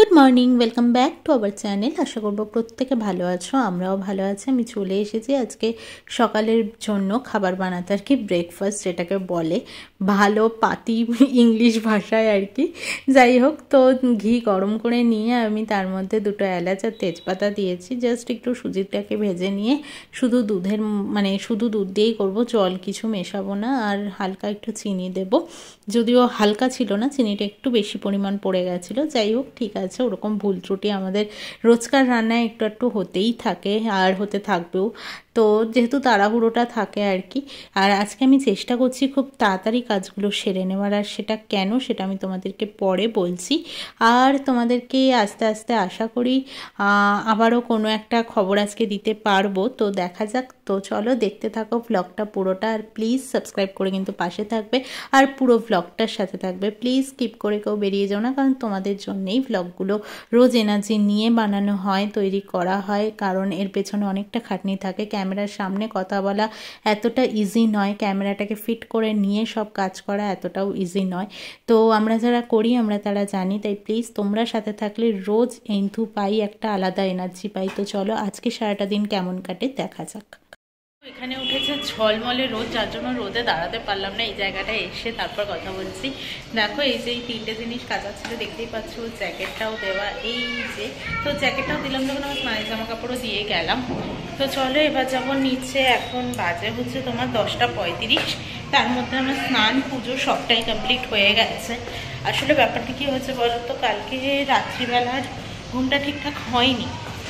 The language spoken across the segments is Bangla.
Good morning, welcome back to our channel. আশা করবো প্রত্যেকে ভালো আছো, আমরাও ভালো আছি। আমি চলে এসেছি আজকে সকালের জন্য খাবার বানাতে, আর কি ব্রেকফাস্ট যেটাকে বলে ভালো পাতি ইংলিশ ভাষায় আর কি। যাই হোক, তো ঘি গরম করে নিয়ে আমি তার মধ্যে দুটো এলাচ আর তেজপাতা দিয়েছি। জাস্ট একটু সুজিটাকে ভেজে নিয়ে শুধু দুধের শুধু দুধ দিয়েই করবো, জল কিছু মেশাবো না। আর হালকা একটু চিনি দেবো, যদিও হালকা ছিল না, চিনিটা একটু বেশি পরিমাণ পড়ে গেছিলো। যাই হোক, ঠিক আছে, ওরকম ভুল ত্রুটি আমাদের রোজকার রান্নায় একটু একটু হতেই থাকে আর হতে থাকবেও। তো যেহেতু তাড়াহুড়োটা থাকে আর কি, আর আজকে আমি চেষ্টা করছি খুব তাড়াতাড়ি কাজগুলো সেরে নেওয়ার। আর সেটা কেন, সেটা আমি তোমাদেরকে পরে বলছি। আর তোমাদেরকে আস্তে আস্তে আশা করি আবারও কোনো একটা খবর আজকে দিতে পারবো, তো দেখা যাক। তো চলো দেখতে থাকো ব্লগটা পুরোটা, আর প্লিজ সাবস্ক্রাইব করে কিন্তু পাশে থাকবে আর পুরো ব্লগটার সাথে থাকবে। প্লিজ স্কিপ করে কেউ বেরিয়ে যাও না, কারণ তোমাদের জন্যেই ব্লগগুলো রোজ এনার্জি নিয়ে বানানো হয়, তৈরি করা হয়, কারণ এর পেছনে অনেকটা খাটনি থাকে। ক্যামেরার সামনে কথা বলা এতটা ইজি নয়, ক্যামেরাটাকে ফিট করে নিয়ে সব কাজ করা এতটাও ইজি নয়। তো আমরা যারা করি আমরা তারা জানি, তাই প্লিজ তোমরা সাথে থাকলে রোজ এন্থু পাই, একটা আলাদা এনার্জি পাই। তো চলো আজকে সারাটা দিন কেমন কাটে দেখা যাক। এখানে উঠেছে ঝলমলে রোদ, যার জন্য রোদে দাঁড়াতে পারলাম না। এই জায়গাটায় এসে তারপর কথা বলছি। দেখো, এই যে এই তিনটে জিনিস কাঁচা ছিল দেখতেই পাচ্ছ, জ্যাকেটটাও দেওয়া, এই যে তো জ্যাকেটটাও দিলাম যখন আমার স্নানের জামা কাপড়ও দিয়ে গেলাম। তো চলো এবার যাবো নিচে। এখন বাজে হচ্ছে তোমার 10:35, তার মধ্যে আমার স্নান পুজো সবটাই কমপ্লিট হয়ে গেছে। আসলে ব্যাপারটা কি হয়েছে বলো তো, কালকে রাত্রিবেলার ঘুমটা ঠিকঠাক হয়নি।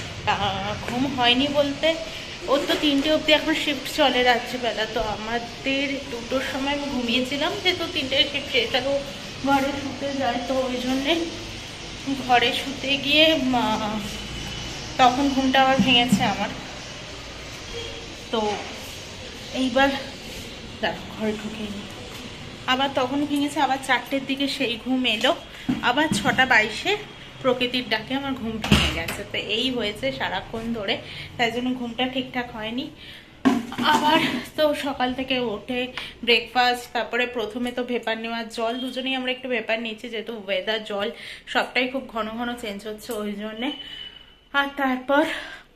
ঘুম হয়নি বলতে, ওর তো 3টে অবধি এখন শিফট চলে রাত্রিবেলা, তো আমাদের 2টোর সময় আমি ঘুমিয়েছিলাম, যেহেতু 3টের শিফট শেষ হলেও ঘরে শুতে যায়, তো ওই জন্যে ঘরে শুতে গিয়ে তখন ঘুমটা আবার ভেঙেছে আমার। তো এইবার দেখো ঘরে ঢুকে নি, আবার তখন ভেঙেছে, আবার 4টের দিকে সেই ঘুম এলো, আবার 6:22 প্রকৃতির ডাকে আমার ঘুম ভেঙে গেছে। তো এই হয়েছে সারাক্ষণ ধরে, তাই জন্য ঘুমটা ঠিকঠাক হয়নি। আবার তো সকাল থেকে উঠে ব্রেকফাস্ট, তারপরে প্রথমে তো ভেপার নেওয়ার জল, দুজনেই আমরা একটু ভেপার নিয়েছি, যেহেতু ওয়েদার জল সবটাই খুব ঘন ঘন চেঞ্জ হচ্ছে ওই জন্যে। আর তারপর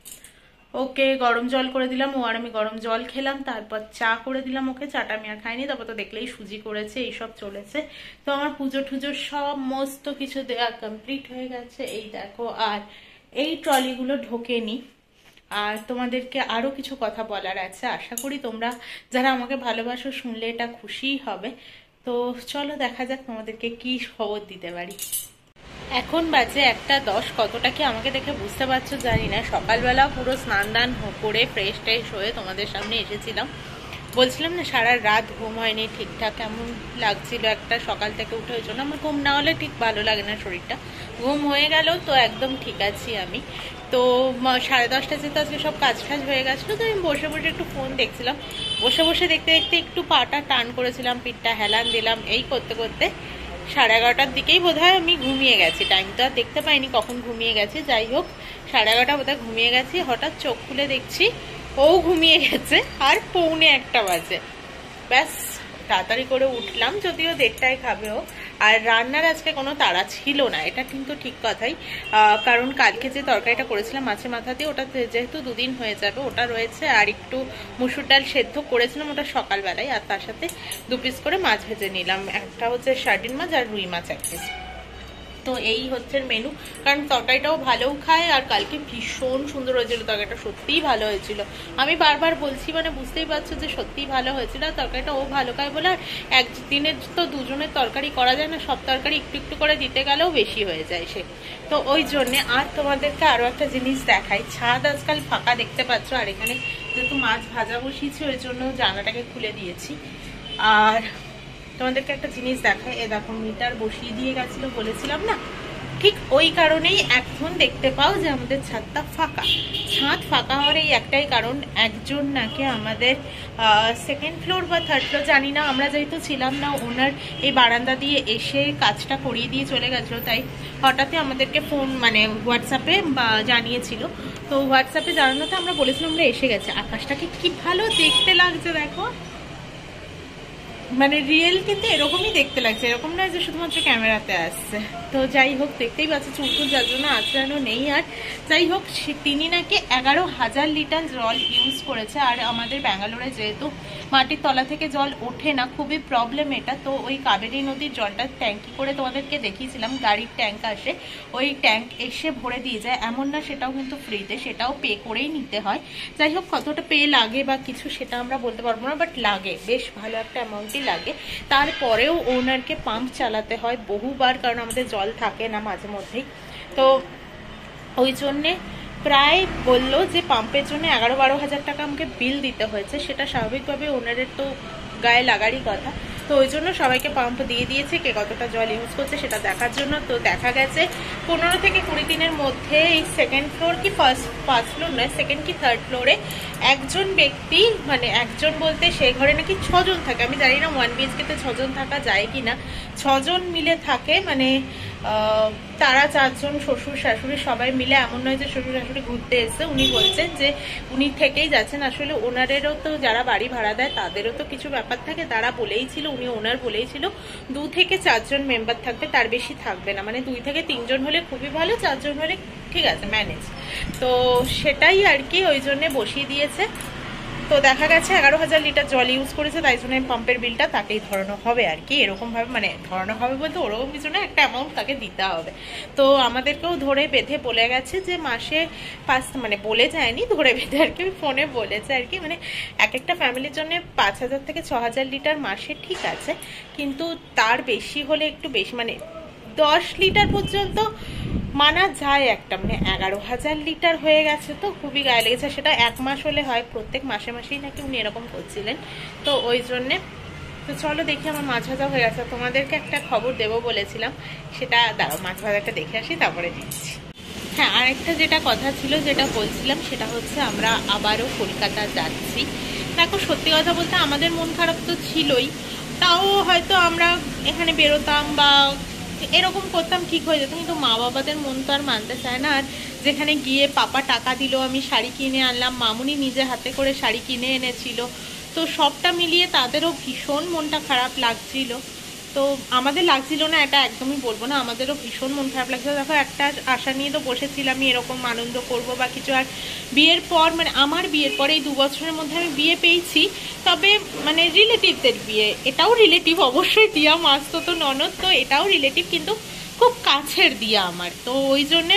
ওকে গরম জল করে দিলাম, ও আর আমি গরম জল খেলাম। তারপর চা করে দিলাম ওকে, চাটা আমি আর খাইনি। তারপর তো দেখলেই সুজি করেছে, এইসব চলেছে। তো আমার পুজো টুজো সমস্ত কিছু দেওয়া কমপ্লিট হয়ে গেছে, এই দেখো। আর এই ট্রলিগুলো ঢোকেনি। আর তোমাদেরকে আরো কিছু কথা বলার আছে, আশা করি তোমরা যারা আমাকে ভালোবাসো শুনলে এটা খুশিই হবে। তো চলো দেখা যাক তোমাদেরকে কি খবর দিতে পারি। এখন বাজে 1:10, কতটা কি আমাকে দেখে বুঝতে পারছো জানি না। সকালবেলা পুরো স্নান দান করে ফ্রেশ ট্রেশ হয়ে তোমাদের সামনে এসেছিলাম। বলছিলাম না সারা রাত ঘুম হয়নি ঠিকঠাক, কেমন লাগছিল একটা সকাল থেকে উঠে। ওই জন্য আমার ঘুম না হলে ঠিক ভালো লাগে না শরীরটা। ঘুম হয়ে গেল তো একদম ঠিক আছি আমি। তো 10:30 যেহেতু আজকে সব কাজ টাজ হয়ে গেছিলো, তো আমি বসে বসে একটু ফোন দেখছিলাম। বসে বসে দেখতে দেখতে একটু পাটা টান করেছিলাম, পিঠটা হেলান দিলাম, এই করতে করতে 11:30টার দিকেই বোধহয় আমি ঘুমিয়ে গেছি। টাইম তো আর দেখতে পাইনি কখন ঘুমিয়ে গেছি। যাই হোক, 11:30 বোধহয় ঘুমিয়ে গেছি। হঠাৎ চোখ খুলে দেখছি ও ঘুমিয়ে গেছে, আর 1:45 বাজে। ব্যাস তাড়াতাড়ি করে উঠলাম, যদিও 1:30টায় খাবে ও। আর রান্নার আজকে কোনো তাড়া ছিল না, এটা কিন্তু ঠিক কথাই। কারণ কালকে যে তরকারিটা করেছিলাম মাছের মাথা দিয়ে, ওটা যেহেতু 2 দিন হয়ে যাবে ওটা রয়েছে। আর একটু মুসুর ডাল সেদ্ধ করেছিলাম ওটা সকালবেলায়, আর তার সাথে 2 পিস করে মাছ ভেজে নিলাম। একটা হচ্ছে সার্ডিন মাছ আর রুই মাছ 1 পিস। তো এই হচ্ছে মেনু, কারণ তরকারিটাও ভালোও খায়। আর কালকে ভীষণ সুন্দর হয়েছিল তরকারিটা, সত্যিই ভালো হয়েছিল। আমি বারবার বলছি, বুঝতেই পারছো যে সত্যিই ভালো হয়েছিল। আর তরকারিটা ও ভালো খায় বলে, আর একদিনের তো দুজনের তরকারি করা যায় না, সব তরকারি একটু একটু করে দিতে গেলেও বেশি হয়ে যায় সে, তো ওই জন্যে। আর তোমাদেরকে আরও একটা জিনিস দেখাই, ছাদ আজকাল ফাঁকা দেখতে পাচ্ছ। আর এখানে যেহেতু মাছ ভাজা বসিয়েছি ওই জন্য জানালাটাকে খুলে দিয়েছি। আর তোমাদেরকে একটা জিনিস দেখায়, এ দেখো মিটার বসিয়ে দিয়ে গেছিল বলেছিলাম না, ঠিক ওই কারণেই এখন দেখতে পাও যে আমাদের ছাদটা ফাঁকা। ছাদ ফাঁকা হওয়ার এই একটাই কারণ, একজন নাকি আমাদের 2nd ফ্লোর বা 3rd ফ্লোর জানি না, আমরা যেহেতু ছিলাম না, ওনার এই বারান্দা দিয়ে এসে কাজটা করিয়ে দিয়ে চলে গেছিলো। তাই হঠাৎই আমাদেরকে ফোন হোয়াটসঅ্যাপে জানিয়েছিল। তো হোয়াটসঅ্যাপে জানানোতে আমরা বলেছিলাম আমরা এসে গেছি। আকাশটাকে কি ভালো দেখতে লাগছে দেখো, মানে রিয়েল কিন্তু এরকমই দেখতে লাগছে, এরকম নয় যে শুধুমাত্র ক্যামেরাতে আসছে। তো যাই হোক, দেখতেই পাচ্ছি চুলকুল যার জন্য আঁচড়ানো নেই। আর যাই হোক, তিনি নাকি 11,000 লিটার জল ইউজ করেছে। আর আমাদের ব্যাঙ্গালোরে যেহেতু মাটির তলা থেকে জল ওঠে না, খুবই প্রবলেম এটা। তো ওই কাবেরী নদীর জলটা ট্যাঙ্কি করে তোমাদেরকে দেখিয়েছিলাম, গাড়ির ট্যাঙ্ক আসে, ওই ট্যাঙ্ক এসে ভরে দিয়ে যায়, এমন না সেটাও কিন্তু ফ্রিতে, সেটাও পে করেই নিতে হয়। যাই হোক, কতটা পে লাগে বা কিছু সেটা আমরা বলতে পারবো না, বাট লাগে, বেশ ভালো একটা অ্যামাউন্টই লাগে। তারপরেও ওনারকে পাম্প চালাতে হয় বহুবার, কারণ আমাদের জল থাকে না মাঝে মধ্যেই। তো ওই জন্যে প্রায় বললো যে পাম্পের জন্য 11-12 হাজার টাকা আমাকে বিল দিতে হয়েছে। সেটা স্বাভাবিকভাবে ওনারের তো গায়ে লাগারই কথা। তো ওই জন্য সবাইকে পাম্প দিয়ে দিয়েছে, কে কতটা জল ইউজ করছে সেটা দেখার জন্য। তো দেখা গেছে 15 থেকে 20 দিনের মধ্যে এই সেকেন্ড ফ্লোর কি ফার্স্ট ফ্লোর নয়, সেকেন্ড কি থার্ড ফ্লোরে একজন ব্যক্তি, মানে একজন বলতে সেই ঘরে নাকি 6 জন থাকে। আমি জানি না 1 BHK তে 6 জন থাকা যায় কি না। 6 জন মিলে থাকে, মানে তারা 4 জন শ্বশুর শাশুড়ি সবাই মিলে, এমন নয় যে শ্বশুর শাশুড়ি ঘুরতে এসে। উনি বলছেন যে উনি থেকেই যাচ্ছেন। আসলে ওনারেরও তো যারা বাড়ি ভাড়া দেয় তাদেরও তো কিছু ব্যাপার থাকে, তারা বলেই ছিল, উনি ওনার বলেই ছিল 2 থেকে 4 জন মেম্বার থাকবে, তার বেশি থাকবে না। মানে 2 থেকে 3 জন হলে খুবই ভালো, 4 জন হলে ঠিক আছে, ম্যানেজ। তো সেটাই আর কি, ওই জন্য বসিয়ে দিয়েছে। তো দেখা গেছে 11,000 লিটার জল ইউজ করেছে, তাই জন্য পাম্পের বিলটা তাকেই ধরানো হবে আর কি। এরকম ভাবে, মানে ধরানো হবে বলতে ওরকম কিছু না, একটা অ্যামাউন্ট তাকে দিতে হবে। তো আমাদেরকেও ধরে বেঁধে বলে গেছে যে মাসে 5, মানে বলে যায়নি, ধরে বেঁধে আর কি ফোনে বলেছে আর কি, মানে এক একটা ফ্যামিলির জন্য 5,000 থেকে 6,000 লিটার মাসে ঠিক আছে, কিন্তু তার বেশি হলে একটু বেশি, মানে 10 লিটার পর্যন্ত মানা যায় একটা, মানে 11,000 লিটার হয়ে গেছে, তো খুবই গায়ে লেগেছে। সেটা 1 মাস হলে হয়, প্রত্যেক মাসে মাসেই নাকি উনি এরকম করছিলেন। তো ওই জন্যে, তো চলো দেখি, আমার মাছ ভাজা হয়ে গেছে। তোমাদেরকে একটা খবর দেবো বলেছিলাম, সেটা দাঁড়াও, মাছ ভাজাটা দেখে আসি তারপরে দিচ্ছি। হ্যাঁ, আরেকটা যেটা কথা ছিল, যেটা বলছিলাম, সেটা হচ্ছে আমরা আবারও কলকাতা যাচ্ছি। দেখো, সত্যি কথা বলতে আমাদের মন খারাপ তো ছিলই, তাও হয়তো আমরা এখানে বেরোতাম বা এরকম করতাম, ঠিক হয়ে যেত, কিন্তু মা বাবাদের মন তো আর মানতে চায় না। আর যেখানে গিয়ে পাপা টাকা দিল, আমি শাড়ি কিনে আনলাম, মামুনি নিজে হাতে করে শাড়ি কিনে এনেছিল, তো সবটা মিলিয়ে তাদেরও ভীষণ মনটা খারাপ লাগছিল। তো আমাদের লাগছিল না এটা একদমই বলবো না, আমাদেরও ভীষণ মন খারাপ লাগছিল। দেখো, একটা আশা নিয়ে তো বসেছিলাম আমি এরকম আনন্দ করব বা কিছু, আর বিয়ের পর, মানে আমার বিয়ের পরে এই 2 বছরের মধ্যে আমি বিয়ে পেয়েছি, তবে মানে রিলেটিভদের বিয়ে, এটাও রিলেটিভ অবশ্যই, দিয়া মাস তো ননদ, তো এটাও রিলেটিভ, কিন্তু খুব কাছের দিয়া আমার। তো ওই জন্যে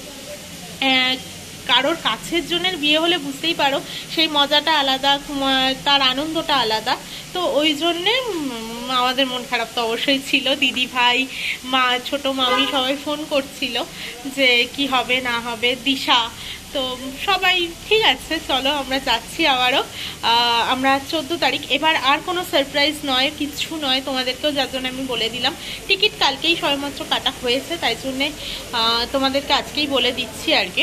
কারোর কাছের জনের বিয়ে হলে বুঝতেই পারো সেই মজাটা আলাদা, তার আনন্দটা আলাদা। তো ওই জন্যে আমাদের মন খারাপ তো অবশ্যই ছিল। দিদি ভাই, মা, ছোট মামি সবাই ফোন করছিল যে কি হবে না হবে, দিশা, তো সবাই ঠিক আছে চলো আমরা যাচ্ছি আবারও। আমরা 14 তারিখ, এবার আর কোনো সারপ্রাইজ নয়, কিচ্ছু নয়, তোমাদেরকেও যার জন্য আমি বলে দিলাম। টিকিট কালকেই সবেমাত্র কাটা হয়েছে, তাই জন্যে তোমাদেরকে আজকেই বলে দিচ্ছি আর কি।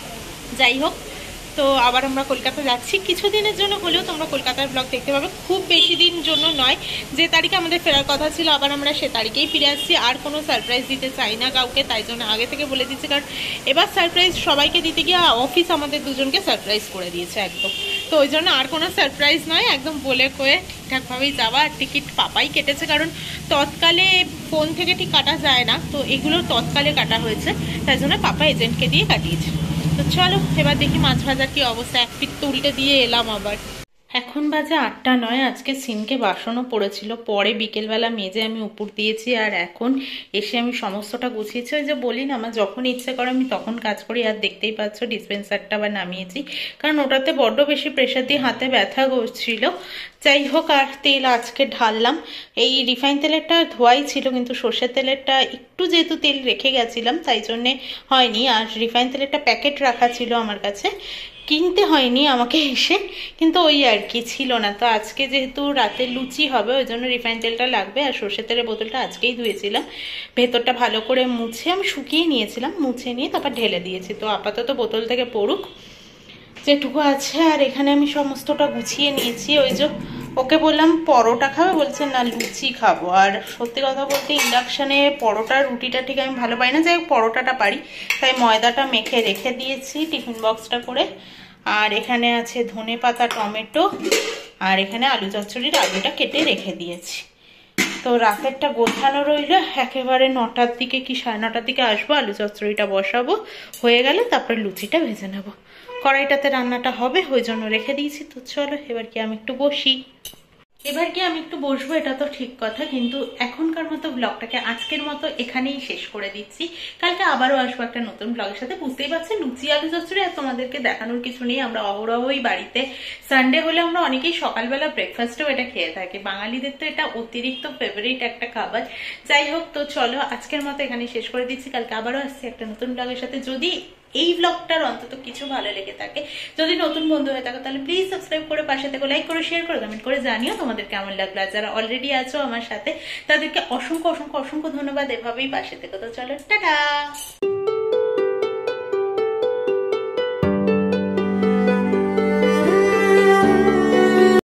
যাই হোক, তো আবার আমরা কলকাতা যাচ্ছি কিছুদিনের জন্য হলেও, তোমরা কলকাতার ব্লগ দেখতে পাবে, খুব বেশি দিন জন্য নয়। যে তারিখে আমাদের ফেরার কথা ছিল আবার আমরা সে তারিখেই ফিরে আসছি। আর কোনো সারপ্রাইজ দিতে চাই না কাউকে, তাই জন্য আগে থেকে বলে দিচ্ছি, কারণ এবার সারপ্রাইজ সবাইকে দিতে গিয়ে অফিস আমাদের দুজনকে সারপ্রাইজ করে দিয়েছে একদম। তো ওই জন্য আর কোনো সারপ্রাইজ নয়, একদম বলে কয়ে ঠিকঠাকভাবেই যাওয়া। আর টিকিট পাপাই কেটেছে, কারণ তৎকালে ফোন থেকে ঠিক কাটা যায় না, তো এগুলো তৎকালে কাটা হয়েছে, তাই জন্য পাপা এজেন্টকে দিয়ে কাটিয়েছে। তো চলো এবার দেখি মাছ ভাজার কি অবস্থা, এক পিঠ তো উল্টে দিয়ে এলাম আবার। এখন বাজে 8টা 9, আজকে সিনকে বাসনও পড়েছিল, পরে বিকেলবেলা মেজে আমি উপর দিয়েছি, আর এখন এসে আমি সমস্তটা গুছিয়েছি। ওই যে বলি না, আমার যখন ইচ্ছে করে আমি তখন কাজ করি। আর দেখতেই পাচ্ছ ডিসপেন্সারটা আবার নামিয়েছি, কারণ ওটাতে বড্ড বেশি প্রেশার দিয়ে হাতে ব্যথা করছিল। যাই হোক, আর তেল আজকে ঢাললাম, এই রিফাইন তেলেরটা ধোয়াই ছিল, কিন্তু সর্ষের তেলেরটা একটু যেহেতু তেল রেখে গেছিলাম তাই জন্যে হয়নি। আর রিফাইন তেলেরটা প্যাকেট রাখা ছিল আমার কাছে, কিনতে হয়নি আমাকে এসে, কিন্তু ওই আর কি ছিল না। তো আজকে যেহেতু রাতে লুচি হবে, ওই জন্য রিফাইন তেলটা লাগবে। আর সর্ষের তেলের বোতলটা আজকেই ধুয়েছিলাম, ভেতরটা ভালো করে মুছে আমি শুকিয়ে নিয়েছিলাম, মুছে নিয়ে তারপর ঢেলে দিয়েছি। তো আপাতত বোতল থেকে পড়ুক যেটুকু আছে। আর এখানে আমি সমস্তটা গুছিয়ে নিয়েছি। ওই যে ওকে বললাম পরোটা খাবে, বলছে না লুচি খাবো। আর সত্যি কথা বলতে ইন্ডাকশানে পরোটা রুটিটা ঠিক আমি ভালো পাই না, যাই হোক পরোটাটা পারি, তাই ময়দাটা মেখে রেখে দিয়েছি টিফিন বক্সটা করে। আর এখানে আছে ধনে পাতা, টমেটো, আর এখানে আলু চচ্চড়ির আলুটা কেটে রেখে দিয়েছি। তো রাতেরটা গোছানো রইল, একেবারে 9টার দিকে কি 9:30 দিকে আসবো, আলু চচ্চড়িটা বসাবো, হয়ে গেলে তারপরে লুচিটা ভেজে নেব। কড়াইটাতে রান্নাটা হবে, ওই জন্য রেখে দিয়েছি। তো চলো এবার কি আমি একটু বসি। এটা তো ঠিক কথা, কিন্তু এখনকার মতো ব্লগটাকে আজকের মতো এখানেই শেষ করে দিচ্ছি। কালকে আবারও আসবো একটা নতুন ব্লগের সাথে। বুঝতেই পারছেন লুচি আলু চচ্চড়ি আর তোমাদেরকে দেখানোর কিছু নেই, আমরা অহরহই বাড়িতে সানডে হলে আমরা অনেকেই সকালবেলা ব্রেকফাস্টেও এটা খেয়ে থাকি। বাঙালিদের তো এটা অতিরিক্ত ফেভারিট একটা খাবার। যাই হোক, তো চলো আজকের মতো এখানেই শেষ করে দিচ্ছি। কালকে আবারও আসছি একটা নতুন ব্লগের সাথে। যদি এই ব্লগটার অন্তত কিছু ভালো লেগে থাকে, যদি নতুন বন্ধু হয়ে থাকে, তাহলে প্লিজ সাবস্ক্রাইব করে পাশে থেকে লাইক করে শেয়ার করে কমেন্ট করে জানিও তোমাদের কেমন লাগলো। আর যারা অলরেডি আছো আমার সাথে তাদেরকে অসংখ্য অসংখ্য অসংখ্য ধন্যবাদ, এভাবেই পাশে থেকে। তো চলো টাটা।